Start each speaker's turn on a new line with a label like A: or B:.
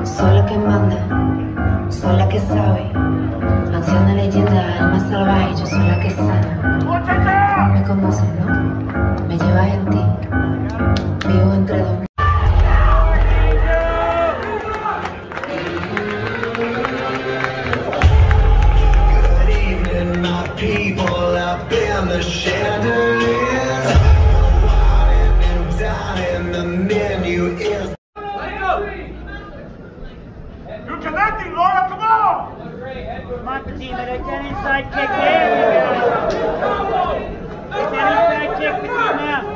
A: Soy la que manda, soy la que sabe. Anciana leyenda, alma salvaje, yo soy la que sana. Me conoces, ¿no? Me llevas en ti. Vivo entre dos.
B: Good evening, my people up in the chandeliers. Winding down in the menu is.
C: You're connecting, Laura, come on!
D: Come on, Fatima, get that inside kick there. Get that inside kick, Fatima.